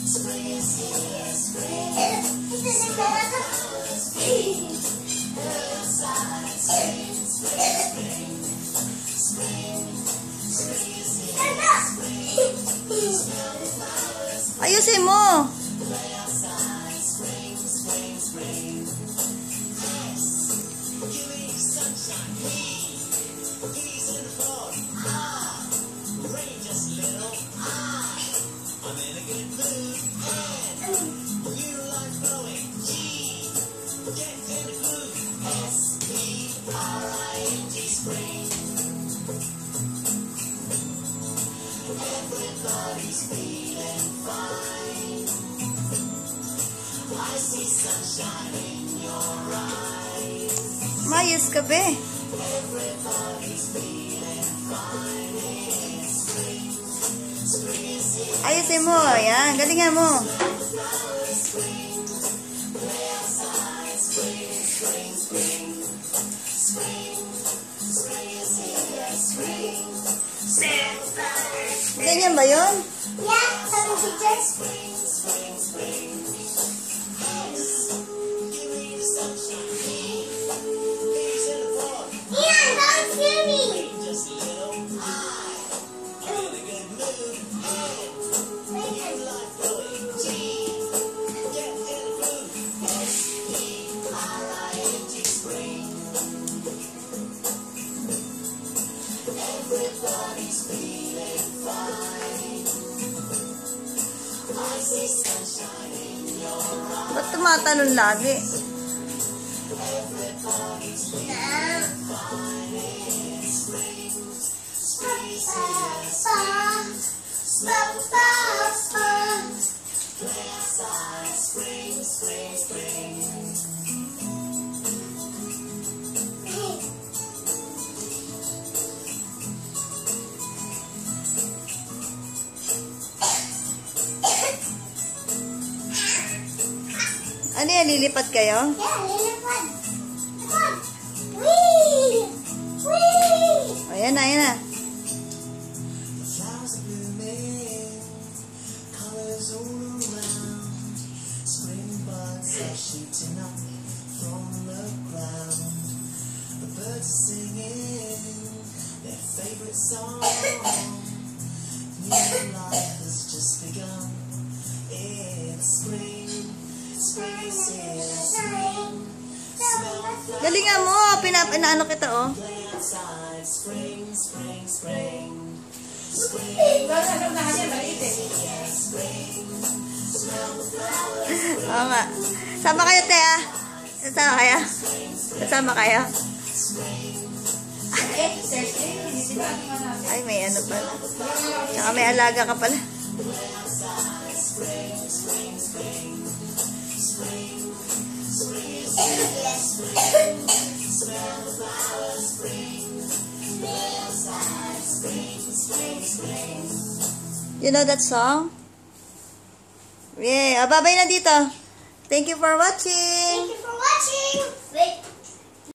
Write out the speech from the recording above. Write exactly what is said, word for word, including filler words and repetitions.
Ayusin mo. Everybody's feeling fine. I see sunshine in your eyes. Mayos ka be. Everybody's feeling fine. It's spring. Spring is here. Ayusin mo. Ayan. Galingan mo. Spring. Play outside. Spring, spring, spring. Spring. Spring is here. Spring. Spring. Ganyan ba yun? Yeah, sabi si Jess. Spring, spring, spring. Give me the sunshine. He's in the park. Yeah, don't scare me. Just a little high. I'm in a good mood. Hey, you like going G. Get in the groove. S P R I N G spring. Everybody's feeling fine. I see sunshine in your eyes. Ba't tumatalon lagi? Everybody's feeling fine. It's spring. Spring is here. Ba, ba, ba. Play outside. Spring, spring, spring. Ano yan? Lilipat kayo? Yeah, lilipad. Come on. Whee! Whee! Ayan na, ayan na. The flowers are blooming, colors all around. Spring buds are shooting up from the ground. The birds are singing their favorite song. New life has just begun. It's spring, spring is here. Spring, smell the flowers. Galingan mo. Pinapinaano kita, oh. Play outside. Spring, spring, spring. Spring. Oo nga. Sama kayo, te, ah. Sama kayo. Sama kayo. Ay, may ano pala. Tsaka may alaga ka pala. You know that song? Yeah. Babay na dito. Thank you for watching. Thank you for watching. Wait.